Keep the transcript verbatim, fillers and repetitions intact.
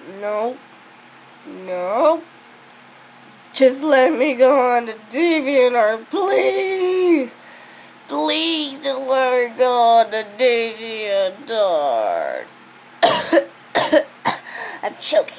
No. No. Just let me go on to DeviantArt, please. Please just let me go on to DeviantArt. I'm choking.